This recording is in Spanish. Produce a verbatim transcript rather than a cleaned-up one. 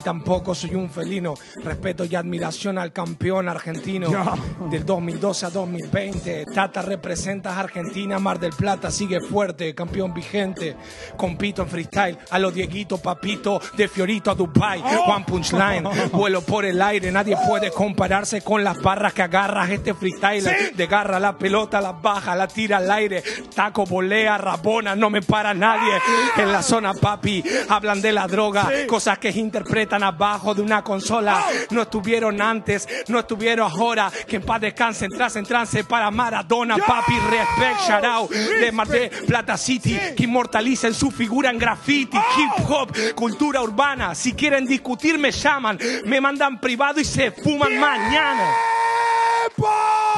Tampoco soy un felino, respeto y admiración al campeón argentino del dos mil doce a dos mil veinte. Tata representas Argentina, Mar del Plata sigue fuerte, campeón vigente. Compito en freestyle, a los Dieguito, Papito, de Fiorito a Dubai. One Punchline, vuelo por el aire, nadie puede compararse con las barras que agarras este freestyler. De garra la pelota, la baja, la tira al aire. Taco, volea, rabona, no me para nadie. En la zona, papi, hablan de la droga, cosas que interpretan abajo de una consola. No estuvieron antes, no estuvieron ahora. Que en paz descansen, tras en trance para Maradona. Papi, respect, shout out de Mar del Plata City, que inmortalicen su figura en graffiti. Hip hop, cultura urbana. Si quieren discutir me llaman, me mandan privado y se fuman mañana.